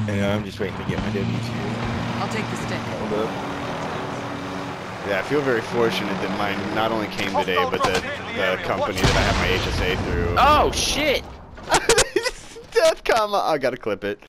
And I'm just waiting to get my W2. I'll take the stick. Hold up. Yeah, I feel very fortunate that mine not only came today, but the company that I have my HSA through. Oh shit! Death comma. I gotta clip it.